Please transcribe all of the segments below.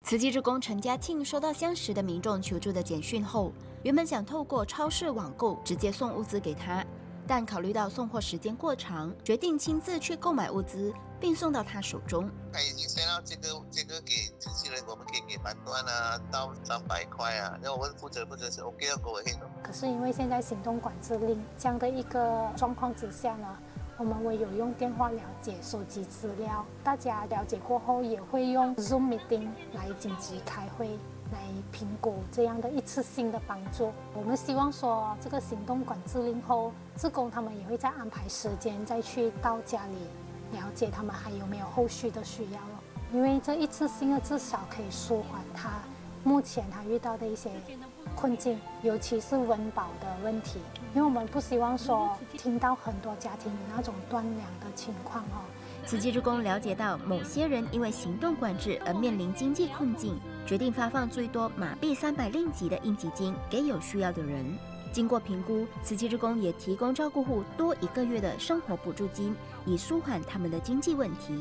慈济志工陈家庆收到相识的民众求助的简讯后，原本想透过超市网购直接送物资给他，但考虑到送货时间过长，决定亲自去购买物资，并送到他手中。 他已经塞到这个给慈济人，我们可以给半段啊，到300块啊，那我们负责是 OK 的，给我黑的。 可是因为现在行动管制令这样的一个状况之下呢，我们唯有用电话了解、收集资料。大家了解过后，也会用 Zoom meeting 来紧急开会，来评估这样的一次性的帮助。我们希望说，这个行动管制令后，志工他们也会再安排时间，再去到家里了解他们还有没有后续的需要了。因为这一次性的至少可以舒缓他目前他遇到的一些困境，尤其是温饱的问题。因为我们不希望说听到很多家庭有那种断粮的情况哦。 慈济志工了解到，某些人因为行动管制而面临经济困境，决定发放最多马币300令吉的应急金给有需要的人。经过评估，慈济志工也提供照顾户多1个月的生活补助金，以舒缓他们的经济问题。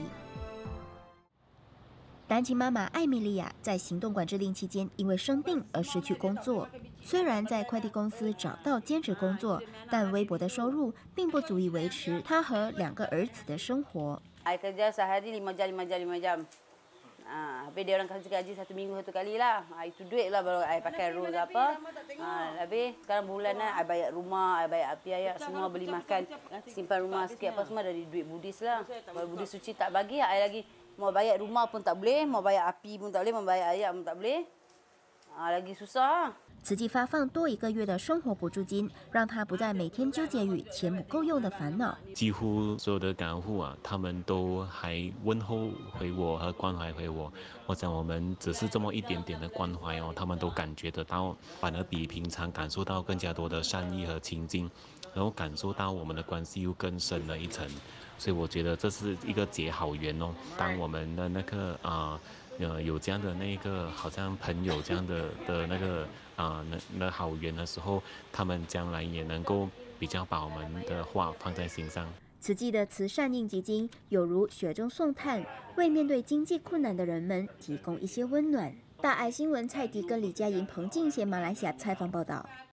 单亲妈妈艾米莉亚在行动管制令期间因为生病而失去工作，虽然在快递公司找到兼职工作，但微薄的收入并不足以维持她和2个儿子的生活。 I kerja sehari 5 jam. Habis dia orang kasih gaji 1 minggu 1 kali lah. Itu duit lah baru I pakai roll ke apa. Habis sekarang bulan I bayar rumah, I bayar api air, semua beli makan, simpan rumah sikit apa semua dari duit Buddhis lah. Kalau Buddhis suci tak bagi, I lagi mau bayar rumah pun tak boleh, mau bayar api pun tak boleh, mau bayar air pun tak boleh. Lagi susah. 慈济发放多1个月的生活补助金，让他不再每天纠结于钱不够用的烦恼。 几乎所有的感恩户啊，他们都还问候回我和关怀回我。我想我们只是这么一点点的关怀哦，他们都感觉得到，反而比平常感受到更加多的善意和亲近，然后感受到我们的关系又更深了一层。所以我觉得这是一个结好缘哦。当我们的那个有这样的那个好像朋友这样的那个那好缘的时候，他们将来也能够比较把我们的话放在心上。 慈济的慈善应急金有如雪中送炭，为面对经济困难的人们提供一些温暖。大爱新闻蔡迪跟李佳莹、彭静贤马来西亚采访报道。